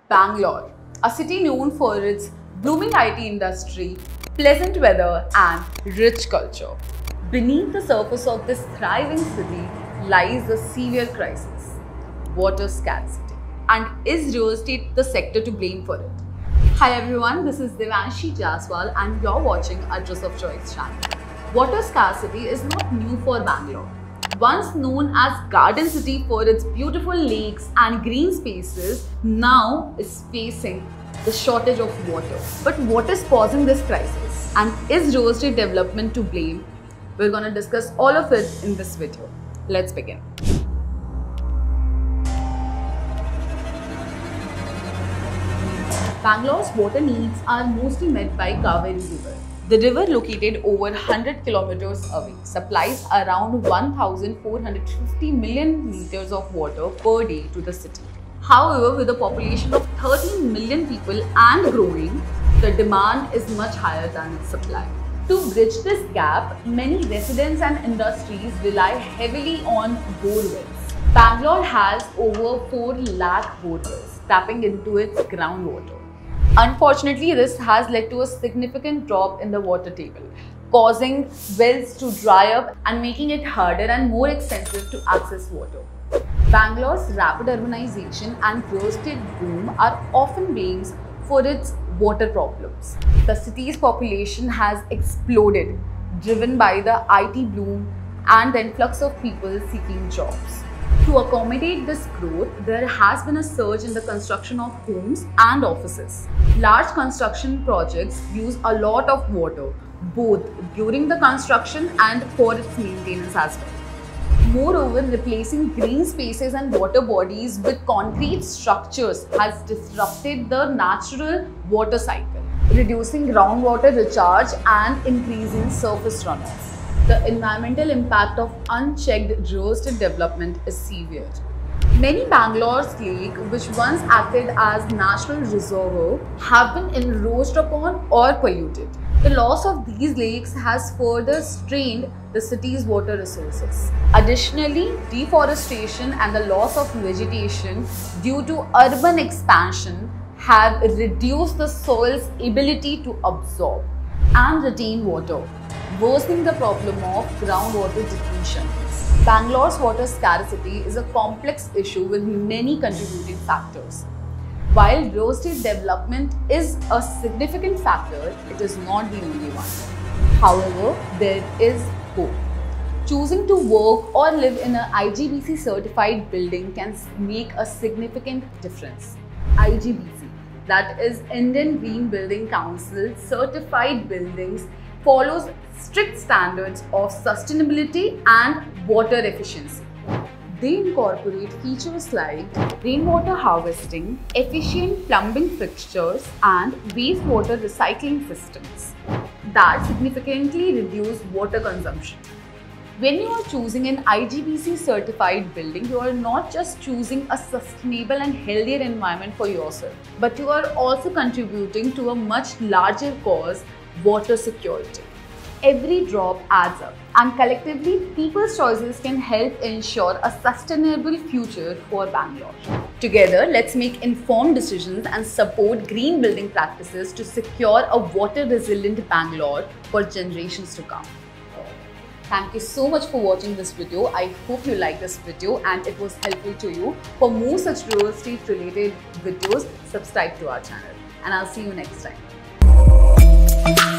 Bangalore, a city known for its booming IT industry, pleasant weather and rich culture. Beneath the surface of this thriving city lies a severe crisis, water scarcity. And is real estate the sector to blame for it? Hi everyone, this is Devanshi Jaswal and you're watching Address of Choice channel. Water scarcity is not new for Bangalore. Once known as Garden City for its beautiful lakes and green spaces, now is facing the shortage of water. But what is causing this crisis? And is real estate development to blame? We're going to discuss all of it in this video. Let's begin. Bangalore's water needs are mostly met by Kaveri River. The river, located over 100 kilometers away, supplies around 1,450 million liters of water per day to the city. However, with a population of 13 million people and growing, the demand is much higher than its supply. To bridge this gap, many residents and industries rely heavily on borewells. Bangalore has over 4 lakh borewells tapping into its groundwater. Unfortunately, this has led to a significant drop in the water table, causing wells to dry up and making it harder and more expensive to access water. Bangalore's rapid urbanization and real estate boom are often blamed for its water problems. The city's population has exploded, driven by the IT boom and the influx of people seeking jobs. To accommodate this growth, there has been a surge in the construction of homes and offices. Large construction projects use a lot of water, both during the construction and for its maintenance as well. Moreover, replacing green spaces and water bodies with concrete structures has disrupted the natural water cycle, reducing groundwater recharge and increasing surface runoff. The environmental impact of unchecked real estate development is severe. Many Bangalore's lakes, which once acted as natural reservoir, have been encroached upon or polluted. The loss of these lakes has further strained the city's water resources. Additionally, deforestation and the loss of vegetation due to urban expansion have reduced the soil's ability to absorb and retain water, worsening the problem of groundwater depletion. Bangalore's water scarcity is a complex issue with many contributing factors. While real estate development is a significant factor, it is not the only one. However, there is hope. Choosing to work or live in an IGBC certified building can make a significant difference. IGBC, that is Indian Green Building Council certified buildings, follows strict standards of sustainability and water efficiency. They incorporate features like rainwater harvesting, efficient plumbing fixtures, and wastewater recycling systems that significantly reduce water consumption. When you are choosing an IGBC certified building, you are not just choosing a sustainable and healthier environment for yourself, but you are also contributing to a much larger cause, water security. Every drop adds up, and collectively, people's choices can help ensure a sustainable future for Bangalore. Together, let's make informed decisions and support green building practices to secure a water-resilient Bangalore for generations to come. Thank you so much for watching this video. I hope you liked this video and it was helpful to you. For more such real estate related videos, subscribe to our channel. And I'll see you next time.